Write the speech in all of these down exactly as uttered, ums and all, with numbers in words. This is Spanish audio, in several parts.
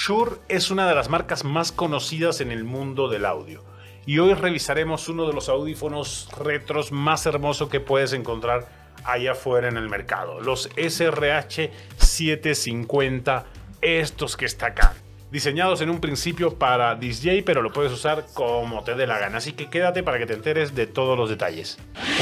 Shure es una de las marcas más conocidas en el mundo del audio y hoy revisaremos uno de los audífonos retros más hermosos que puedes encontrar allá afuera en el mercado, los S R H setecientos cincuenta, estos que está acá. Diseñados en un principio para D J, pero lo puedes usar como te dé la gana, así que quédate para que te enteres de todos los detalles.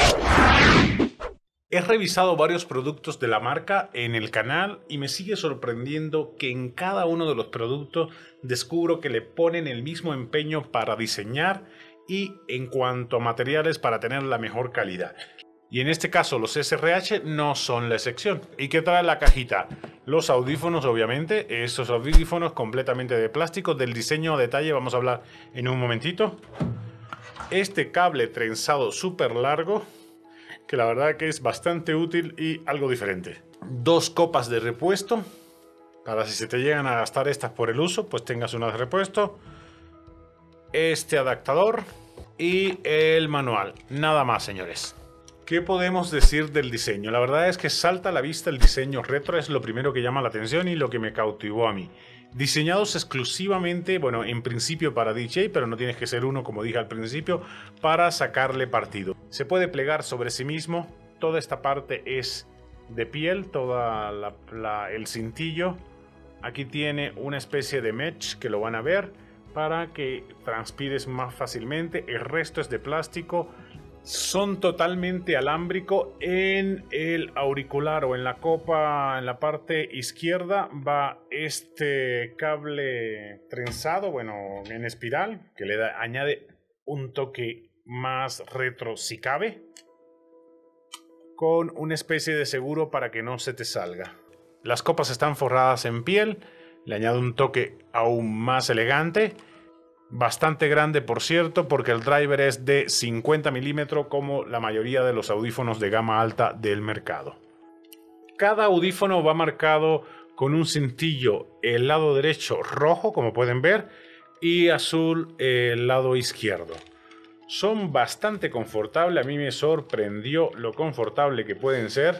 He revisado varios productos de la marca en el canal y me sigue sorprendiendo que en cada uno de los productos descubro que le ponen el mismo empeño para diseñar y en cuanto a materiales para tener la mejor calidad. Y en este caso los S R H no son la excepción. ¿Y qué trae la cajita? Los audífonos, obviamente, estos audífonos completamente de plástico. Del diseño a detalle vamos a hablar en un momentito. Este cable trenzado súper largo, que la verdad que es bastante útil y algo diferente. Dos copas de repuesto, para si se te llegan a gastar estas por el uso, pues tengas una de repuesto. Este adaptador y el manual. Nada más, señores. ¿Qué podemos decir del diseño? La verdad es que salta a la vista el diseño retro, es lo primero que llama la atención y lo que me cautivó a mí. Diseñados exclusivamente, bueno, en principio para D J, pero no tienes que ser uno, como dije al principio, para sacarle partido. Se puede plegar sobre sí mismo, toda esta parte es de piel, toda la, la, el cintillo. Aquí tiene una especie de mesh que lo van a ver para que transpires más fácilmente. El resto es de plástico. Son totalmente alámbrico. En el auricular o en la copa, en la parte izquierda, va este cable trenzado, bueno, en espiral, que le da, añade un toque más retro si cabe, con una especie de seguro para que no se te salga. Las copas están forradas en piel, le añade un toque aún más elegante. Bastante grande, por cierto, porque el driver es de cincuenta milímetros como la mayoría de los audífonos de gama alta del mercado. Cada audífono va marcado con un cintillo el lado derecho rojo, como pueden ver, y azul el lado izquierdo. Son bastante confortables, a mí me sorprendió lo confortable que pueden ser.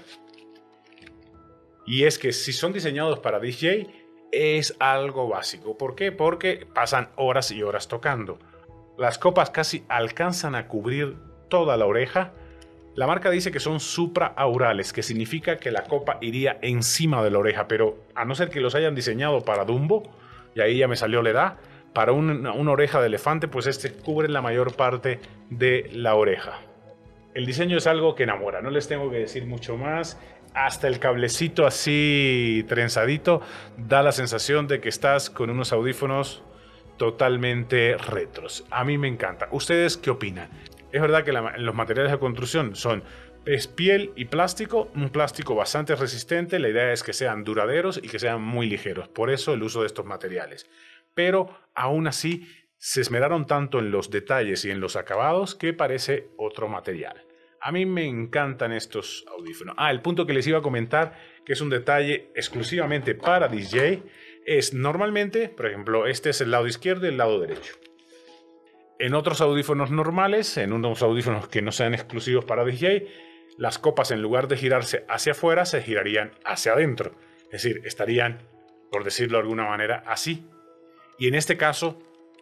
Y es que si son diseñados para D J, es algo básico. ¿Por qué? Porque pasan horas y horas tocando. Las copas casi alcanzan a cubrir toda la oreja. La marca dice que son supraaurales, que significa que la copa iría encima de la oreja, pero a no ser que los hayan diseñado para Dumbo, y ahí ya me salió la edad, para una, una oreja de elefante, pues este cubre la mayor parte de la oreja. El diseño es algo que enamora, no les tengo que decir mucho más. Hasta el cablecito así trenzadito da la sensación de que estás con unos audífonos totalmente retros. A mí me encanta. ¿Ustedes qué opinan? Es verdad que la, los materiales de construcción son es piel y plástico, un plástico bastante resistente. La idea es que sean duraderos y que sean muy ligeros. Por eso el uso de estos materiales. Pero aún así se esmeraron tanto en los detalles y en los acabados que parece otro material. A mí me encantan estos audífonos. Ah, el punto que les iba a comentar, que es un detalle exclusivamente para D J, es normalmente, por ejemplo, este es el lado izquierdo y el lado derecho. En otros audífonos normales, en unos audífonos que no sean exclusivos para D J, las copas en lugar de girarse hacia afuera, se girarían hacia adentro. Es decir, estarían, por decirlo de alguna manera, así. Y en este caso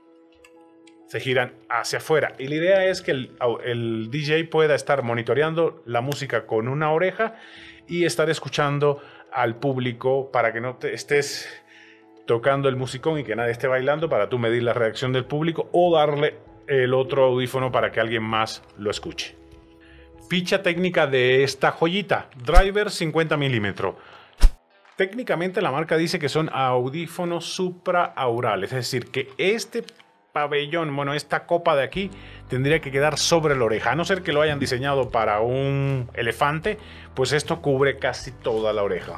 se giran hacia afuera. Y la idea es que el, el D J pueda estar monitoreando la música con una oreja y estar escuchando al público para que no te estés tocando el musicón y que nadie esté bailando, para tú medir la reacción del público o darle el otro audífono para que alguien más lo escuche. Ficha técnica de esta joyita: driver cincuenta milímetros. Técnicamente la marca dice que son audífonos supraaurales, es decir, que este pabellón, bueno, esta copa de aquí tendría que quedar sobre la oreja, a no ser que lo hayan diseñado para un elefante, pues esto cubre casi toda la oreja.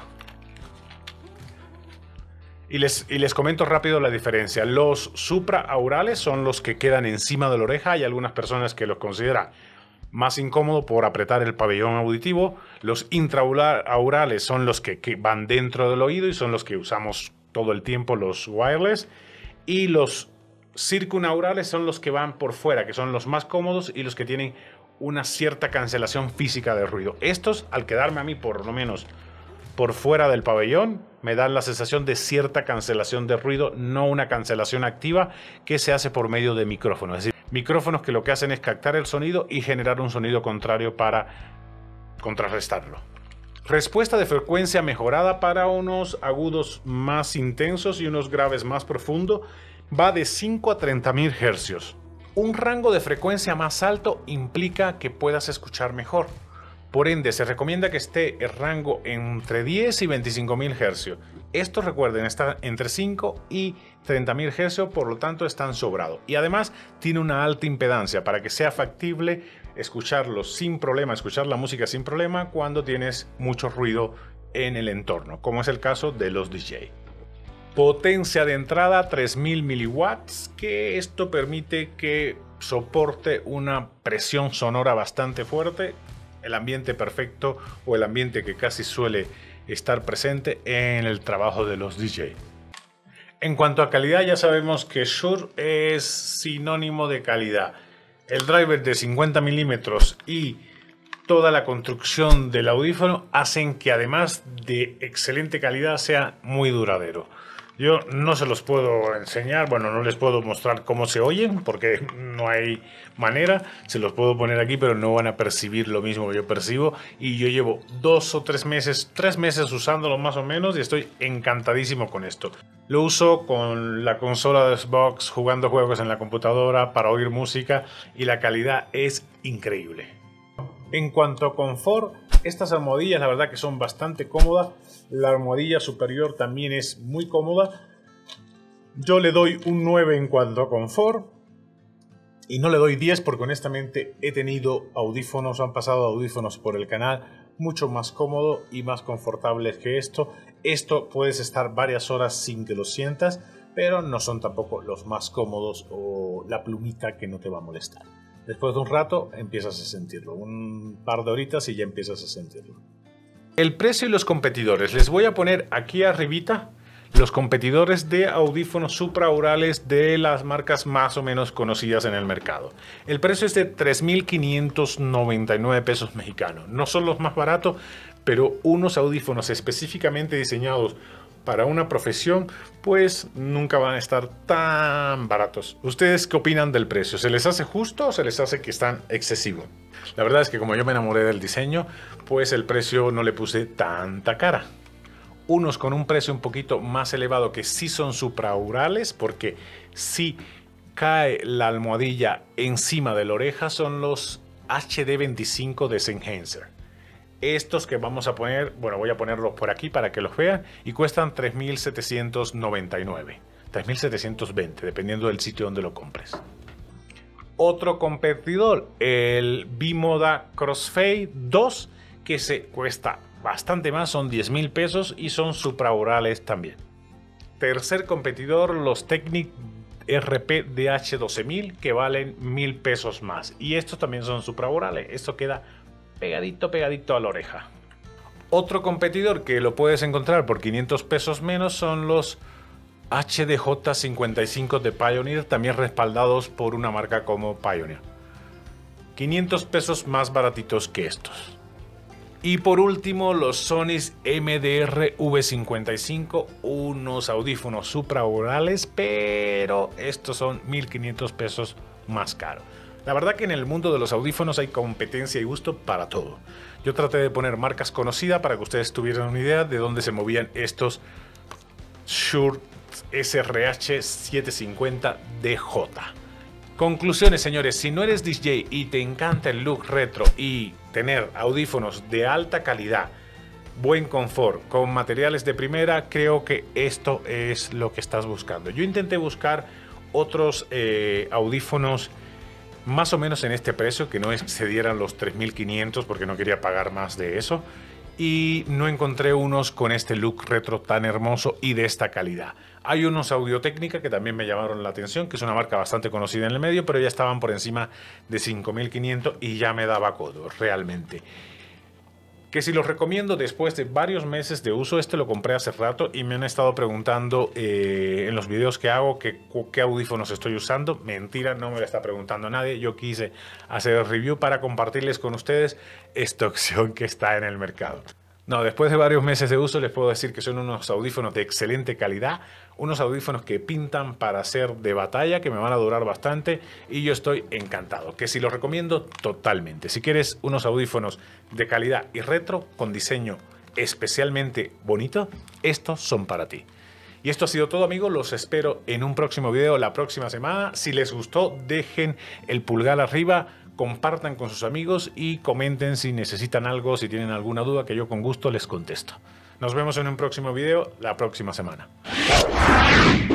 Y les, y les comento rápido la diferencia. Los supraaurales son los que quedan encima de la oreja. Hay algunas personas que los consideran más incómodo por apretar el pabellón auditivo. Los intraaurales son los que, que van dentro del oído y son los que usamos todo el tiempo, los wireless. Y los circunaurales son los que van por fuera, que son los más cómodos y los que tienen una cierta cancelación física de ruido. Estos, al quedarme a mí por lo menos por fuera del pabellón me dan la sensación de cierta cancelación de ruido, no una cancelación activa que se hace por medio de micrófonos. Es decir, micrófonos que lo que hacen es captar el sonido y generar un sonido contrario para contrarrestarlo. Respuesta de frecuencia mejorada para unos agudos más intensos y unos graves más profundos. Va de cinco a treinta mil hercios. Un rango de frecuencia más alto implica que puedas escuchar mejor. Por ende, se recomienda que esté el rango entre diez y veinticinco mil hercios. Estos, recuerden, están entre cinco y treinta mil hercios, por lo tanto están sobrados. Y además tiene una alta impedancia para que sea factible escucharlo sin problema, escuchar la música sin problema cuando tienes mucho ruido en el entorno, como es el caso de los D J. Potencia de entrada tres mil miliwatts, que esto permite que soporte una presión sonora bastante fuerte, el ambiente perfecto o el ambiente que casi suele estar presente en el trabajo de los D J. En cuanto a calidad, ya sabemos que Shure es sinónimo de calidad. El driver de cincuenta milímetros y toda la construcción del audífono hacen que, además de excelente calidad, sea muy duradero. Yo no se los puedo enseñar, bueno, no les puedo mostrar cómo se oyen porque no hay manera. Se los puedo poner aquí, pero no van a percibir lo mismo que yo percibo. Y yo llevo dos o tres meses, tres meses usándolo más o menos y estoy encantadísimo con esto. Lo uso con la consola de Xbox, jugando juegos en la computadora para oír música y la calidad es increíble. En cuanto a confort, estas almohadillas la verdad que son bastante cómodas. La almohadilla superior también es muy cómoda. Yo le doy un nueve en cuanto a confort. Y no le doy diez porque honestamente he tenido audífonos, han pasado audífonos por el canal mucho más cómodos y más confortables que esto. Esto puedes estar varias horas sin que lo sientas, pero no son tampoco los más cómodos o la plumita que no te va a molestar. Después de un rato empiezas a sentirlo, un par de horitas y ya empiezas a sentirlo. El precio y los competidores. Les voy a poner aquí arribita los competidores de audífonos supraurales de las marcas más o menos conocidas en el mercado. El precio es de tres mil quinientos noventa y nueve pesos mexicanos. No son los más baratos, pero unos audífonos específicamente diseñados para una profesión, pues nunca van a estar tan baratos. ¿Ustedes qué opinan del precio? ¿Se les hace justo o se les hace que están excesivos? La verdad es que como yo me enamoré del diseño, pues el precio no le puse tanta cara. Unos con un precio un poquito más elevado que sí son supraurales, porque sí cae la almohadilla encima de la oreja, son los H D veinticinco de Sennheiser. Estos que vamos a poner, bueno, voy a ponerlos por aquí para que los vean, y cuestan tres mil setecientos noventa y nueve, tres mil setecientos veinte, dependiendo del sitio donde lo compres. Otro competidor, el Bimoda Crossfade dos, que se cuesta bastante más, son diez mil pesos y son supraurales también. Tercer competidor, los Technic R P D H doce mil, que valen mil pesos más, y estos también son supraurales. Esto queda pegadito pegadito a la oreja. Otro competidor que lo puedes encontrar por quinientos pesos menos son los H D J cincuenta y cinco de Pioneer, también respaldados por una marca como Pioneer. quinientos pesos más baratitos que estos. Y por último, los Sony M D R V cincuenta y cinco, unos audífonos supraurales, pero estos son mil quinientos pesos más caros. La verdad que en el mundo de los audífonos hay competencia y gusto para todo. Yo traté de poner marcas conocidas para que ustedes tuvieran una idea de dónde se movían estos Shure S R H setecientos cincuenta D J. Conclusiones, señores, si no eres D J y te encanta el look retro y tener audífonos de alta calidad, buen confort, con materiales de primera, creo que esto es lo que estás buscando. Yo intenté buscar otros eh, audífonos más o menos en este precio, que no excedieran los tres mil quinientos porque no quería pagar más de eso, y no encontré unos con este look retro tan hermoso y de esta calidad. Hay unos Audio-Técnica que también me llamaron la atención, que es una marca bastante conocida en el medio, pero ya estaban por encima de cinco mil quinientos y ya me daba codo realmente. Que si los recomiendo después de varios meses de uso, este lo compré hace rato y me han estado preguntando eh, en los videos que hago que, qué audífonos estoy usando. Mentira, no me lo está preguntando nadie. Yo quise hacer el review para compartirles con ustedes esta opción que está en el mercado. No, después de varios meses de uso les puedo decir que son unos audífonos de excelente calidad, unos audífonos que pintan para ser de batalla, que me van a durar bastante y yo estoy encantado, que si los recomiendo totalmente. Si quieres unos audífonos de calidad y retro con diseño especialmente bonito, estos son para ti. Y esto ha sido todo, amigos. Los espero en un próximo video la próxima semana. Si les gustó, dejen el pulgar arriba, compartan con sus amigos y comenten si necesitan algo, si tienen alguna duda, que yo con gusto les contesto. Nos vemos en un próximo video la próxima semana.